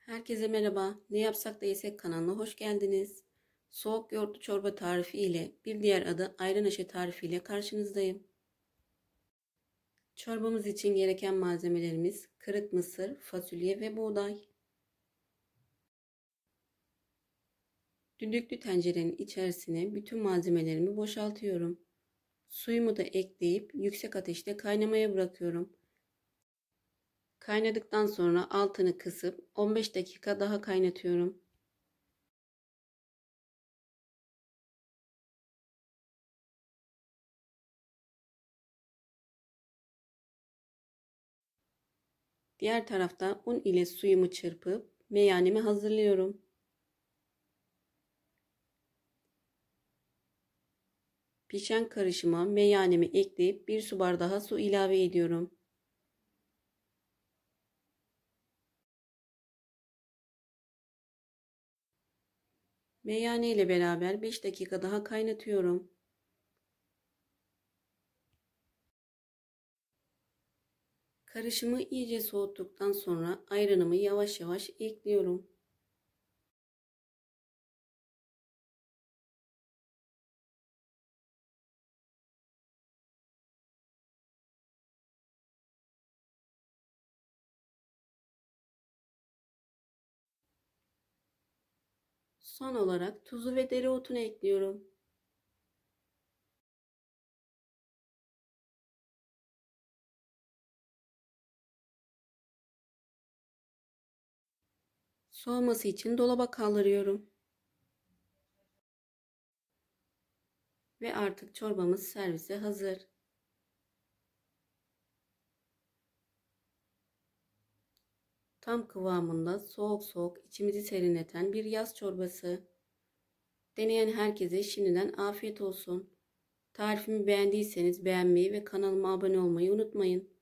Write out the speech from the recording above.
Herkese merhaba. Ne yapsak da yesek kanalına hoş geldiniz. Soğuk yoğurtlu çorba tarifi ile bir diğer adı ayran aşı tarifi ile karşınızdayım. Çorbamız için gereken malzemelerimiz kırık mısır, fasulye ve buğday. Düdüklü tencerenin içerisine bütün malzemelerimi boşaltıyorum. Suyumu da ekleyip yüksek ateşte kaynamaya bırakıyorum. Kaynadıktan sonra altını kısıp 15 dakika daha kaynatıyorum. Diğer tarafta un ile suyumu çırpıp meyanemi hazırlıyorum. Pişen karışıma meyanemi ekleyip 1 su bardağı su ilave ediyorum. Meyane ile beraber 5 dakika daha kaynatıyorum. Karışımı iyice soğuttuktan sonra ayranımı yavaş yavaş ekliyorum. Son olarak tuzu ve dereotunu ekliyorum. Soğuması için dolaba kaldırıyorum. Ve artık çorbamız servise hazır. Tam kıvamında soğuk soğuk içimizi serinleten bir yaz çorbası. Deneyen herkese şimdiden afiyet olsun. Tarifimi beğendiyseniz beğenmeyi ve kanalıma abone olmayı unutmayın.